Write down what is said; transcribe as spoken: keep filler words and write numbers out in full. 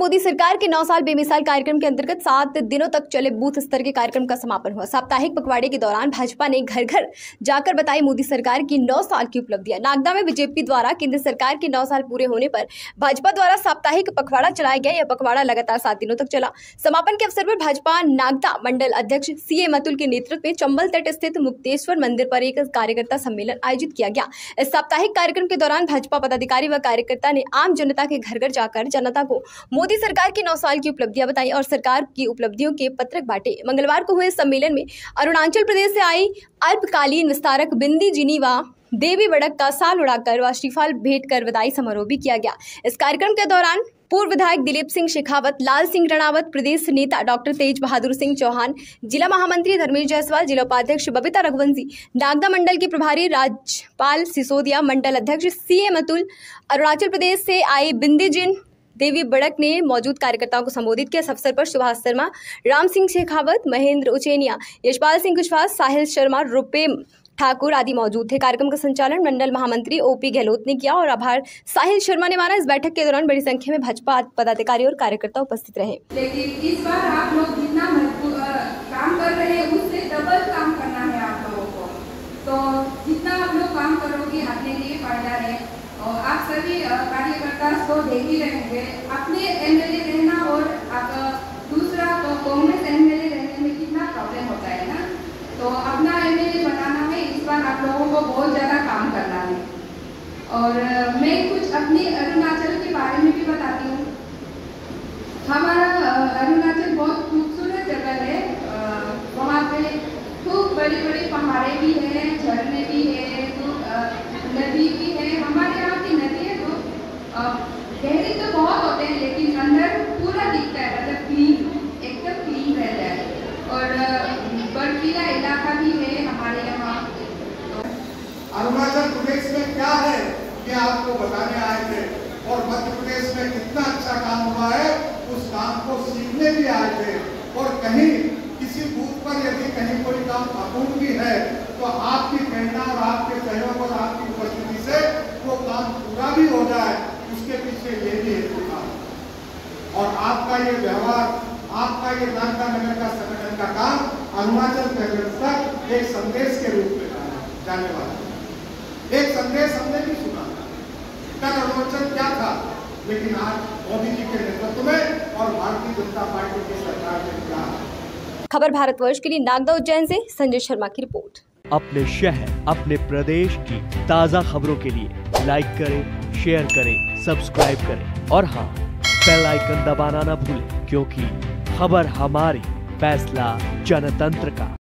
मोदी सरकार के नौ साल बेमिसाल कार्यक्रम के अंतर्गत सात दिनों तक चले बूथ स्तर के कार्यक्रम का समापन हुआ। साप्ताहिक पखवाड़े के दौरान भाजपा ने घर घर जाकर बताई मोदी सरकार की नौ साल की उपलब्धियां। नागदा में बीजेपी द्वारा केंद्र सरकार के नौ साल पूरे होने पर भाजपा द्वारा साप्ताहिक पखवाड़ा चलाया गया। यह पखवाड़ा लगातार सात दिनों तक चला। समापन के अवसर पर भाजपा नागदा मंडल अध्यक्ष सी ए मतुल के नेतृत्व में चंबल तट स्थित मुक्तेश्वर मंदिर पर एक कार्यकर्ता सम्मेलन आयोजित किया गया। इस साप्ताहिक कार्यक्रम के दौरान भाजपा पदाधिकारी व कार्यकर्ता ने आम जनता के घर घर जाकर जनता को मोदी सरकार की नौ साल की उपलब्धियां बताई और सरकार की उपलब्धियों के पत्रक बांटे। मंगलवार को हुए सम्मेलन में अरुणाचल प्रदेश से आई अल्पकालीन विस्तारक बिंदी जिनी व देवी बड़क का साल उड़ाकर व श्रीफल भेंट कर विदाई समारोह भी किया गया। इस कार्यक्रम के दौरान पूर्व विधायक दिलीप सिंह शेखावत, लाल सिंह रणावत, प्रदेश नेता डॉक्टर तेज बहादुर सिंह चौहान, जिला महामंत्री धर्मेश जायसवाल, जिला उपाध्यक्ष बबीता रघुवंशी, नागदा मंडल के प्रभारी राजपाल सिसोदिया, मंडल अध्यक्ष सी ए मतुल, अरुणाचल प्रदेश से आई बिंदीजिन देवी बड़क ने मौजूद कार्यकर्ताओं को संबोधित किया। इस अवसर पर सुभाष शर्मा, राम सिंह शेखावत, महेंद्र उचेनिया, यशपाल सिंह कुशवाहा, साहिल शर्मा, रुपेम ठाकुर आदि मौजूद थे। कार्यक्रम का संचालन मंडल महामंत्री ओपी गहलोत ने किया और आभार साहिल शर्मा ने माना। इस बैठक के दौरान बड़ी संख्या में भाजपा पदाधिकारी और कार्यकर्ता उपस्थित रहे। लेकिन इस बार आप लोग जितना काम कर रहे हैं उससे डबल काम करना है आप लोगों को। तो जितना आप लोग काम करोगे अपने लिए फायदा है। और आप सभी कार्यकर्ता को देख ही रहेंगे, अपने एमएलए रहना और दूसरा कांग्रेस एमएलए रहने में कितना प्रॉब्लम होता है ना। तो अपना एमएलए बनाना है, इस बार आप लोगों को बहुत ज़्यादा काम करना है। और मैं कुछ अपनी अरुणाचल के बारे में भी बताती हूँ। हमारा अरुणाचल बहुत खूबसूरत जगह है। वहाँ पे खूब बड़ी बड़ी पहाड़े भी हैं, झरने भी हैं, नदी भी है। हमारे यहाँ की नदी है तो गहरी तो बहुत होते हैं लेकिन अंदर पूरा दिखता है, मतलब क्लीन, एकदम क्लीन रहता है। और बर्फीला इलाका भी है हमारे यहाँ। अरुणाचल प्रदेश में क्या है ये आपको बताने आए थे और मध्य प्रदेश में कितना अच्छा काम हुआ है उस काम को सीखने भी आए थे। और कहीं किसी बूथ पर यदि कहीं कोई काम अपूर्ण भी है तो आपकी प्रेरणा और आपके सहयोग और आपकी उपस्थिति से वो काम पूरा भी हो जाए, उसके पीछे ये भी हेतु था। और आपका ये व्यवहार, आपका ये नागदा नगर का संगठन का काम अरुणाचल प्रदेश तक एक संदेश के रूप में जाने वाला। एक संदेश हमने भी सुना, कल अरुणाचल क्या था, लेकिन आज मोदी जी के नेतृत्व में और भारतीय जनता पार्टी की सरकार ने क्या। खबर भारतवर्ष के लिए नागदा उज्जैन से संजय शर्मा की रिपोर्ट। अपने शहर, अपने प्रदेश की ताज़ा खबरों के लिए लाइक करें, शेयर करें, सब्सक्राइब करें और हाँ, बेल आइकन दबाना ना भूलें, क्योंकि खबर हमारी, फैसला जनतंत्र का।